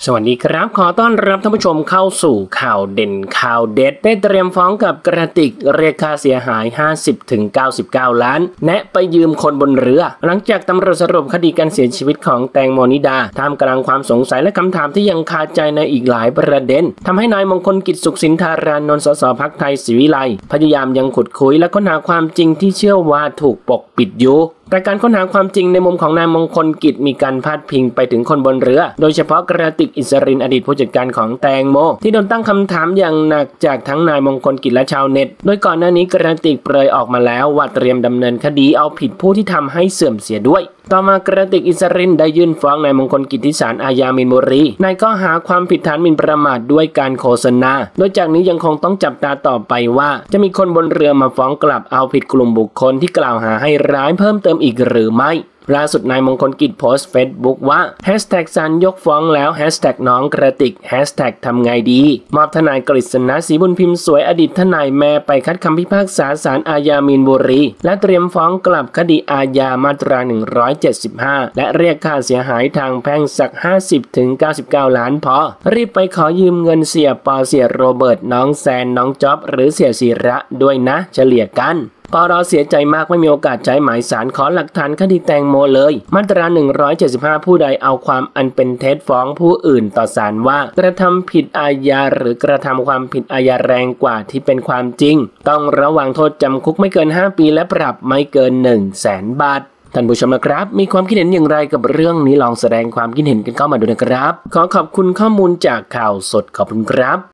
สวัสดีครับขอต้อนรับท่านผู้ชมเข้าสู่ข่าวเด่นข่าวเด็ดเป้เตรียมฟ้องกับกระติกเรียกค่าเสียหาย 50-99 ล้านแนะไปยืมคนบนเรือหลังจากตำรวจสรุปคดีการเสียชีวิตของแตงโมนิดาท่ามกลางความสงสัยและคำถามที่ยังคาใจในอีกหลายประเด็นทำให้นายมงคลกิจสุขสินธารานนท์สสพรรคไทยศรีวิไลพยายามยังขุดคุยและค้นหาความจริงที่เชื่อว่าถูกปกปิดอยู่แต่การค้นหาความจริงในมุมของนายมงคลกิจมีการพาดพิงไปถึงคนบนเรือโดยเฉพาะกระติกอิสรินอดีตผู้จัดการของแตงโมที่โดนตั้งคำถามอย่างหนักจากทั้งนายมงคลกิจและชาวเน็ตโดยก่อนหน้านี้กระติกเปรยออกมาแล้วว่าเตรียมดำเนินคดีเอาผิดผู้ที่ทำให้เสื่อมเสียด้วยต่อมากระติกอิสรินได้ยื่นฟ้องนายมงคลกิจที่ศาลอาญามีนบุรีในข้อหาความผิดฐานหมิ่นประมาทด้วยการโฆษณาโดยจากนี้ยังคงต้องจับตาต่อไปว่าจะมีคนบนเรือมาฟ้องกลับเอาผิดกลุ่มบุคคลที่กล่าวหาให้ร้ายเพิ่มเติมอีกหรือไม่ล่าสุดนายมงคลกิจโพสต์เฟซบุ๊กว่าศาลยกฟ้องแล้วน้องกระติกทำไงดีมอบทนายกฤษณะศรีบุญพิมพ์สวยอดีตทนายแม่ไปคัดคำพิพากษาศาลอาญามีนบุรีและเตรียมฟ้องกลับคดีอาญามาตรา175และเรียกค่าเสียหายทางแพ่งสัก 50-99 ล้านพอรีบไปขอยืมเงินเสียปอเสียโรเบิร์ตน้องแซนน้องจ๊อบหรือเสียศิระด้วยนะเฉลี่ยกันปรเสียใจมากไม่มีโอกาสใช้หมายสารขอหลักฐานคดีแตงโมเลยมาตรา175ผู้ใดเอาความอันเป็นเท็จฟ้องผู้อื่นต่อศาลว่ากระทำผิดอาญาหรือกระทำความผิดอาญาแรงกว่าที่เป็นความจริงต้องระวังโทษจำคุกไม่เกิน5 ปีและปรับไม่เกิน 100,000 บาทท่านผู้ชมนะครับมีความคิดเห็นอย่างไรกับเรื่องนี้ลองแสดงความคิดเห็นกันเข้ามาดูนะครับขอขอบคุณข้อมูลจากข่าวสดขอบคุณครับ